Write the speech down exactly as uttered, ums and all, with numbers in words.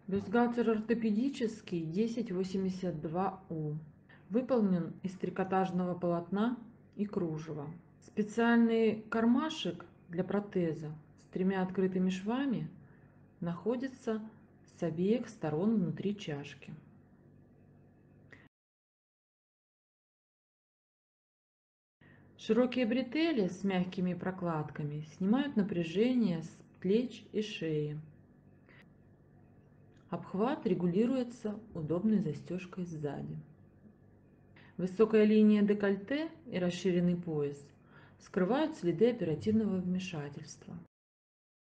Бюстгальтер ортопедический десять восемьдесят два У. Выполнен из трикотажного полотна и кружева. Специальный кармашек для протеза с тремя открытыми швами находится с обеих сторон внутри чашки. Широкие бретели с мягкими прокладками снимают напряжение с плеч и шеи. Обхват регулируется удобной застежкой сзади. Высокая линия декольте и расширенный пояс скрывают следы оперативного вмешательства.